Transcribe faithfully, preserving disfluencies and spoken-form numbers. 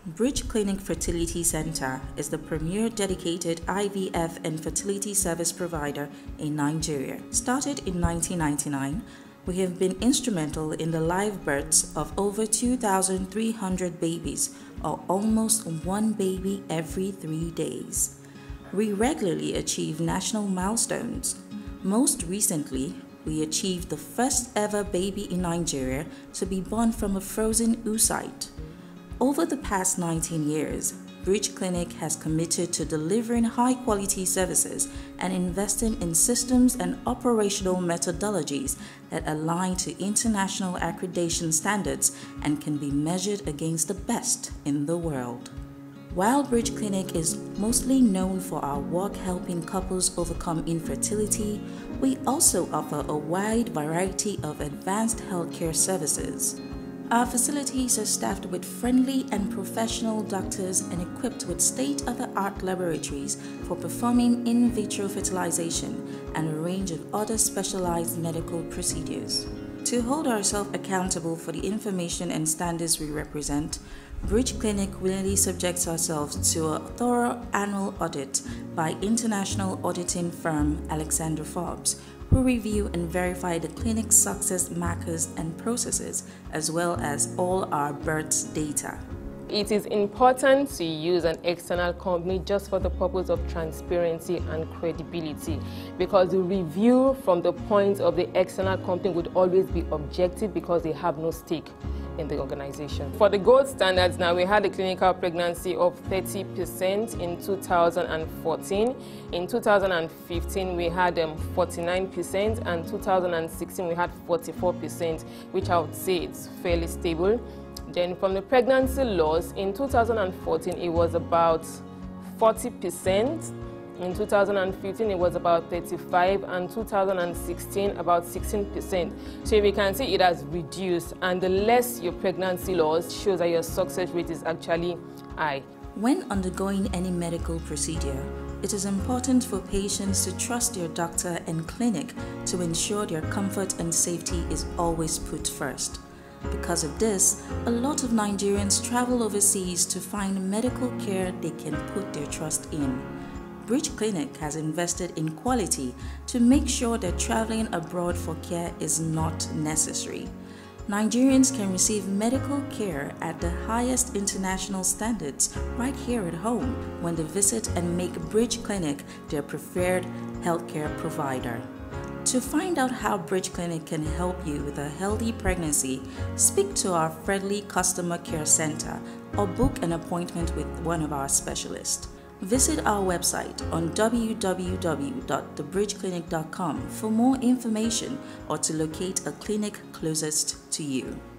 Bridge Clinic Fertility Center is the premier dedicated I V F and fertility service provider in Nigeria. Started in nineteen ninety-nine, we have been instrumental in the live births of over two thousand three hundred babies, or almost one baby every three days. We regularly achieve national milestones. Most recently, we achieved the first ever baby in Nigeria to be born from a frozen oocyte. Over the past nineteen years, Bridge Clinic has committed to delivering high-quality services and investing in systems and operational methodologies that align to international accreditation standards and can be measured against the best in the world. While Bridge Clinic is mostly known for our work helping couples overcome infertility, we also offer a wide variety of advanced healthcare services. Our facilities are staffed with friendly and professional doctors and equipped with state-of-the-art laboratories for performing in vitro fertilization and a range of other specialized medical procedures. To hold ourselves accountable for the information and standards we represent, Bridge Clinic willingly subjects ourselves to a thorough annual audit by international auditing firm Alexander Forbes, who review and verify the clinic's success markers and processes, as well as all our births data. It is important to use an external company just for the purpose of transparency and credibility, because the review from the point of the external company would always be objective because they have no stake in the organization. For the gold standards now, we had a clinical pregnancy of thirty percent in two thousand fourteen. In two thousand fifteen, we had um, forty-nine percent, and two thousand sixteen, we had forty-four percent, which I would say it's fairly stable. Then from the pregnancy loss, in two thousand fourteen, it was about forty percent. In two thousand fifteen, it was about thirty-five, and two thousand sixteen, about sixteen percent. So we can see it has reduced, and the less your pregnancy loss shows that your success rate is actually high. When undergoing any medical procedure, it is important for patients to trust their doctor and clinic to ensure their comfort and safety is always put first. Because of this, a lot of Nigerians travel overseas to find medical care they can put their trust in. Bridge Clinic has invested in quality to make sure that traveling abroad for care is not necessary. Nigerians can receive medical care at the highest international standards right here at home when they visit and make Bridge Clinic their preferred healthcare provider. To find out how Bridge Clinic can help you with a healthy pregnancy, speak to our friendly customer care center or book an appointment with one of our specialists. Visit our website on w w w dot the bridge clinic dot com for more information or to locate a clinic closest to you.